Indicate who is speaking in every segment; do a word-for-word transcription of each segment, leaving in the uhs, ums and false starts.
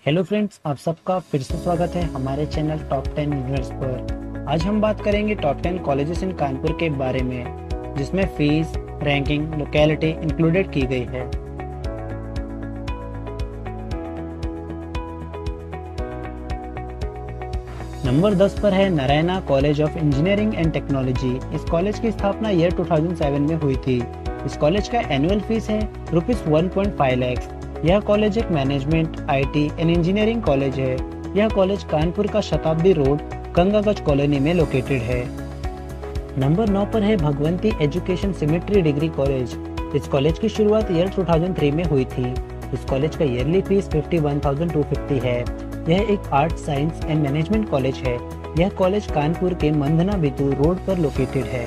Speaker 1: Hello friends, आप सबका फिर से स्वागत है हमारे चैनल टॉप टेन यूनिवर्स पर। आज हम बात करेंगे top ten colleges in Kanpur के बारे में, जिसमें फीस, रैंकिंग, लोकेलिटी इंक्लूडेड की गई है। नंबर दस पर है Narayana college of engineering and technology. इस कॉलेज की स्थापना ईयर दो हज़ार सात में हुई थी। इस कॉलेज का एनुअल फीस है rupees one point five lakhs. यह कॉलेज एक management, IT and engineering college है। यह कॉलेज कानपुर का शताब्दी रोड गंगागज कॉलोनी में लोकेटेड है। नंबर नौ पर है भगवंती एजुकेशन सिमेट्री डिग्री कॉलेज। इस कॉलेज की शुरुआत ईयर दो हज़ार तीन में हुई थी। इस कॉलेज का ईयरली फीस इक्यावन हज़ार दो सौ पचास है। यह एक art, science and management college है। यह कॉलेज कानपुर के मंदना बितूर रोड पर लोकेटेड है।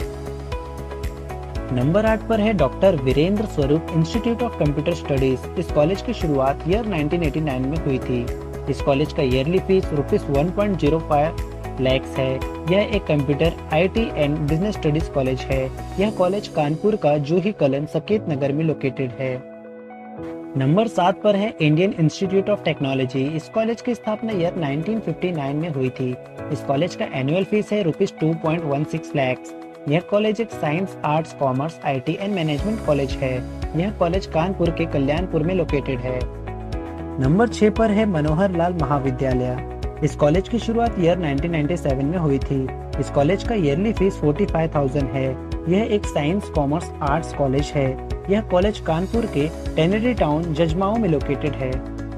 Speaker 1: नंबर आठ पर है doctor Virendra Swaroop institute of computer studies. इस कॉलेज की शुरुआत ईयर नाइनटीन एटी नाइन में हुई थी। इस कॉलेज का yearly fees rupees one point zero five lakhs है। यह एक computer, IT and business studies college है। यह कॉलेज कानपुर का जूही कलन सकेत नगर में लोकेटेड है। नंबर सात पर है इंडियन इंस्टीट्यूट ऑफ टेक्नोलॉजी। इस कॉलेज की स्थापना ईयर नाइनटीन फिफ्टी नाइन में हुई थी। इस कॉलेज का एनुअल फीस है rupees two point one six lakhs. यह कॉलेज एक science, arts, commerce, IT and management college है। यह कॉलेज कानपुर के कल्याणपुर में लोकेटेड है। नंबर छह पर है मनोहर लाल महाविद्यालय। इस कॉलेज की शुरुआत ईयर नाइनटीन नाइंटी सेवन में हुई थी। इस कॉलेज का ईयरली फीस पैंतालीस हज़ार है। यह एक साइंस, कॉमर्स, आर्ट्स कॉलेज है। यह कॉलेज कानपुर के टेनेरी टाउन जजमाऊ में लोकेटेड है।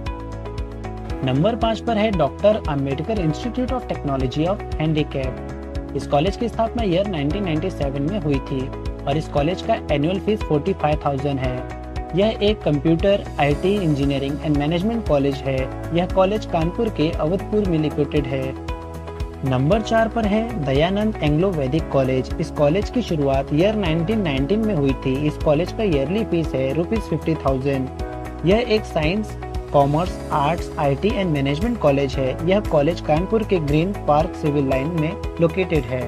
Speaker 1: नंबर पाँच पर है doctor Ambedkar institute of technology of handicap. इस कॉलेज की स्थापना ईयर नाइनटीन नाइंटी सेवन में हुई थी और इस कॉलेज का एनुअल फीस पैंतालीस हज़ार है। यह एक computer, IT, engineering and management college है। यह कॉलेज कानपुर के अवधपुर में लोकेटेड है। नंबर चार पर है दयानंद एंग्लो वैदिक कॉलेज। इस कॉलेज की शुरुआत ईयर नाइनटीन नाइनटीन में हुई थी। इस कॉलेज का ईयरली फीस है रुपीज फिफ्टी थाउजेंड। यह एक science, commerce, arts, IT and management college है। यह कॉलेज कानपुर के ग्रीन पार्क सिविल लाइन में लोकेटेड है।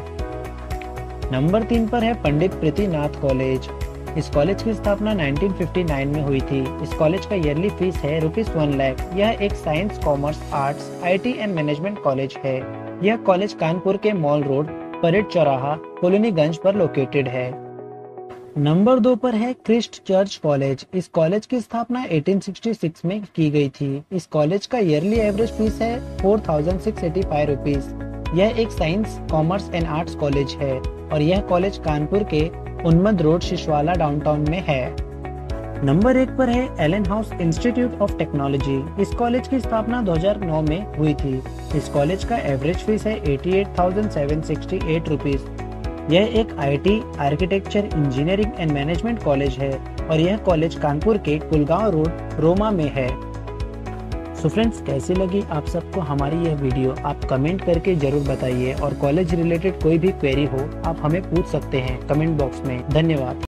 Speaker 1: नंबर तीन पर है पंडित प्रीतिनाथ कॉलेज। इस कॉलेज की स्थापना नाइनटीन फिफ्टी नाइन में हुई थी। इस कॉलेज का ईयरली फीस है रुपीज वन लाख। यह एक science, commerce, arts, IT and management college है। यह कॉलेज कानपुर के मॉल रोड, परेड चौराहा, कॉलोनीगंज पर लोकेटेड है। नंबर दो पर है क्रिस्ट चर्च कॉलेज। इस कॉलेज की स्थापना अठारह सौ छियासठ में की गई थी। इस कॉलेज का ईयरली एवरेज फीस है four thousand six eighty five rupees. यह एक science, commerce and arts college है और यह कॉलेज कानपुर के उन्मद रोड, शिशवाला डाउनटाउन में है। नंबर एक पर है Allen House institute of technology. इस कॉलेज की स्थापना दो हज़ार नौ में हुई थी। इस कॉलेज का एवरेज फीस है eighty eight thousand seven sixty eight rupees. यह एक IT, architecture, engineering and management college है और यह कॉलेज कानपुर के कुलगांव रोड, रोमा में है। सो फ्रेंड्स, कैसी लगी आप सबको हमारी यह वीडियो? आप कमेंट करके जरूर बताइए और कॉलेज रिलेटेड कोई भी क्वेरी हो आप हमें पूछ सकते हैं कमेंट बॉक्स में। धन्यवाद।